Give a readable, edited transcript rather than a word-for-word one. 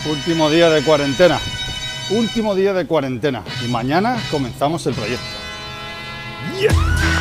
Último día de cuarentena. Último día de cuarentena. Y mañana comenzamos el proyecto. ¡Yeah!